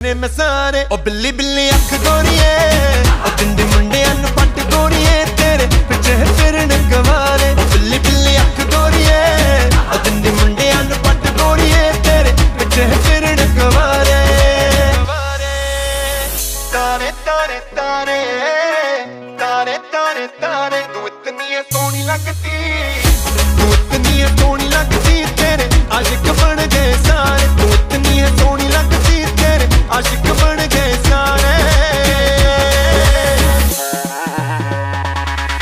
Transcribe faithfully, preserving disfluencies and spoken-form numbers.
ने मैं सारे ओ बिल्ली बिल्ली अख गोरिए ओ दिंदी मुंडियां नु पट गोरिए तेरे पिछे फिरन गवारे ओ बिल्ली बिल्ली अख गोरिए ओ दिंदी मुंडियां नु पट गोरिए तेरे पिछे फिरन गवारे तारे तारे तारे तारे तारे तारे तू इतनी सोहनी लगती